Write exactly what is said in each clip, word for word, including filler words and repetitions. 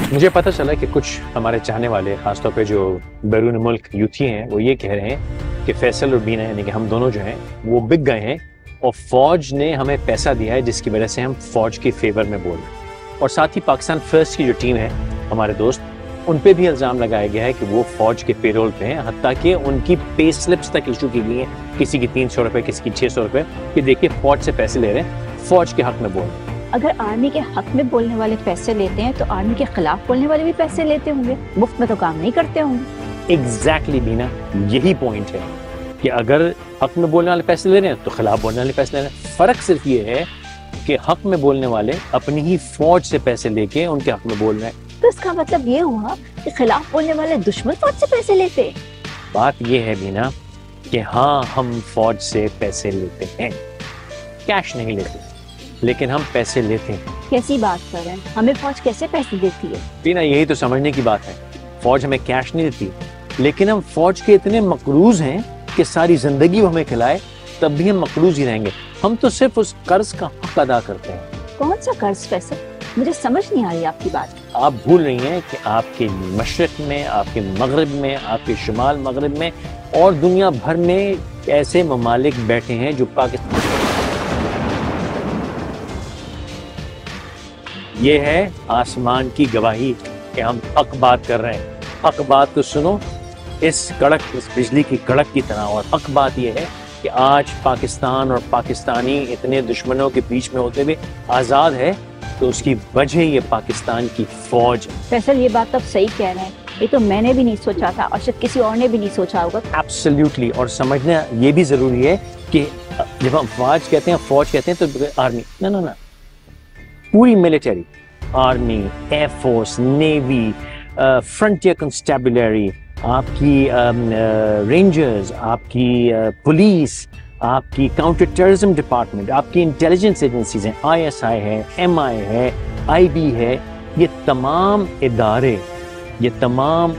مجھے پتہ چلا کہ کچھ ہمارے چاہنے والے خاص طور پہ جو بیرون ملک یوتھی ہیں وہ یہ کہہ رہے ہیں کہ فیصل اور بینا یعنی کہ ہم دونوں جو ہیں وہ بک گئے ہیں اور فوج نے ہمیں پیسہ دیا ہے جس کی وجہ سے ہم فوج کی فیور میں بول رہے ہیں. اور ساتھ ہی پاکستان فرسٹ کی جو ٹیم ہے ہمارے دوست ان پہ بھی الزام لگایا گیا ہے کہ وہ فوج کے پے رول پہ ہیں, حتیٰ کہ ان کی پے سلپس تک ایشو کی گئی ہیں, کسی کی تین سو روپے کسی کی چھ سو روپے, کہ دیکھیے فوج سے پیسے لے رہے ہیں, فوج کے حق میں بول رہے ہیں. اگر آرمی کے حق میں بولنے والے پیسے لیتے ہیں تو آرمی کے خلاف بولنے والے بھی پیسے لیتے ہوں گے, مفت میں تو کام نہیں کرتے ہوں گے. ایگزیکٹلی بینا, یہی پوائنٹ ہے کہ اگر حق میں بولنے والے پیسے لے رہے ہیں تو خلاف بولنے والے پیسے لے رہے ہیں. فرق صرف یہ ہے کہ حق میں بولنے والے اپنی ہی فوج سے پیسے لے کے ان کے حق میں بول رہے ہیں. تو اس کا مطلب یہ ہوا کہ خلاف بولنے والے دشمن فوج سے پیسے لیتے. بات یہ ہے بینا کہ ہاں ہم فوج سے پیسے لیتے ہیں, کیش نہیں لیتے لیکن ہم پیسے لیتے ہیں. کیسی بات کر رہے ہیں, ہمیں فوج کیسے پیسے دیتی ہے؟ بینا یہی تو سمجھنے کی بات ہے. فوج ہمیں کیش نہیں دیتی لیکن ہم فوج کے اتنے مقروض ہیں کہ ساری زندگی وہ ہمیں کھلائے تب بھی ہم مقروض ہی رہیں گے. ہم تو صرف اس قرض کا حق ادا کرتے ہیں. کون سا قرض فیصل؟ مجھے سمجھ نہیں آ رہی آپ کی بات. آپ بھول رہی ہیں کہ آپ کے مشرق میں, آپ کے مغرب میں, آپ کے شمال مغرب میں اور دنیا بھر میں ایسے ممالک بیٹھے ہیں جو پاکستان, یہ ہے آسمان کی گواہی کہ ہم حق بات کر رہے ہیں. حق بات کو سنو اس کڑک, اس بجلی کی کڑک کی طرح. اور حق بات یہ ہے کہ آج پاکستان اور پاکستانی اتنے دشمنوں کے بیچ میں ہوتے ہوئے آزاد ہے تو اس کی وجہ یہ پاکستان کی فوج ہے. فیصل یہ بات اب صحیح کہہ رہے ہیں, یہ تو میں نے بھی نہیں سوچا تھا اور شاید کسی اور نے بھی نہیں سوچا ہوگا. ایبسلیوٹلی. اور سمجھنا یہ بھی ضروری ہے کہ جب ہم فوج کہتے ہیں فوج کہتے ہیں تو آرمی نہ نہ نہ پوری military, army, air force, navy, frontier constabulary, آپ کی رینجرز, آپ کی پولیس, آپ کی کاؤنٹر ٹیررزم ڈپارٹمنٹ, آپ کی انٹیلیجنس ایجنسیز ہیں, آئی ایس آئی ہے, ایم آئی ہے, آئی بی ہے, یہ تمام ادارے, یہ تمام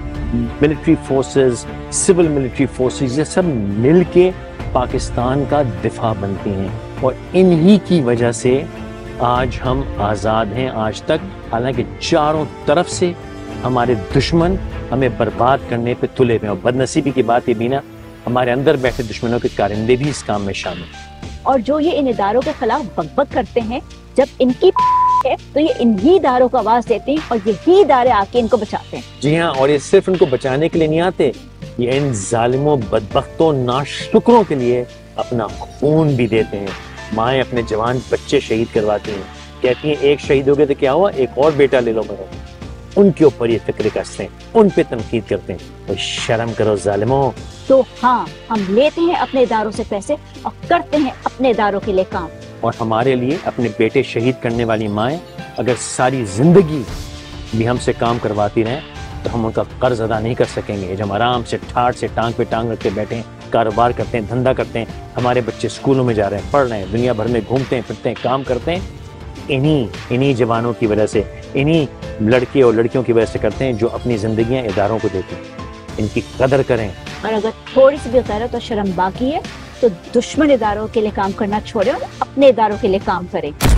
military forces, civil military forces, یہ سب مل کے پاکستان کا دفاع بنتی ہیں. اور انہی کی وجہ سے آج ہم آزاد ہیں آج تک, حالانکہ چاروں طرف سے ہمارے دشمن ہمیں برباد کرنے پہ تلے ہوئے ہیں. اور بدنصیبی کی بات یہ بھی نا, ہمارے اندر بیٹھے دشمنوں کے کارندے بھی اس کام میں شامل ہیں. اور جو یہ ان اداروں کے خلاف بک بک کرتے ہیں, جب ان کی ہے تو یہ انہی اداروں کو آواز دیتے ہیں اور یہی ادارے آ کے ان کو بچاتے ہیں. جی ہاں, اور یہ صرف ان کو بچانے کے لیے نہیں آتے, یہ ان ظالموں, بدبختوں, ناشکروں کے لیے اپنا خون بھی دیتے ہیں. مائیں اپنے جوان بچے شہید کرواتی ہیں, کہتی ہیں ایک شہید ہو گئے تو کیا ہوا, ایک اور بیٹا لے لو میرا. ان کے اوپر یہ فکر کستے ہیں, ان پہ تنقید کرتے ہیں. تو شرم کرو ظالموں. تو ہاں, ہم لیتے ہیں اپنے اداروں سے پیسے اور کرتے ہیں اپنے اداروں کے لیے کام. اور ہمارے لیے اپنے بیٹے شہید کرنے والی مائیں اگر ساری زندگی بھی ہم سے کام کرواتی رہیں تو ہم ان کا قرض ادا نہیں کر سکیں گے. جب ہم آرام سے ٹھاٹ سے ٹانگ پہ ٹانگ رکھ کے بیٹھے ہیں, کاروبار کرتے ہیں, دھندا کرتے ہیں, ہمارے بچے اسکولوں میں جا رہے ہیں, پڑھ رہے ہیں, دنیا بھر میں گھومتے ہیں, پھرتے ہیں, کام کرتے ہیں, انہی انہی جوانوں کی وجہ سے, انہی لڑکے اور لڑکیوں کی وجہ سے کرتے ہیں جو اپنی زندگیاں اداروں کو دیتے ہیں. ان کی قدر کریں. اور اگر تھوڑی سی بھی غیرت اور شرم باقی ہے تو دشمن اداروں کے لیے کام کرنا چھوڑیں اور اپنے اداروں کے لیے کام کریں.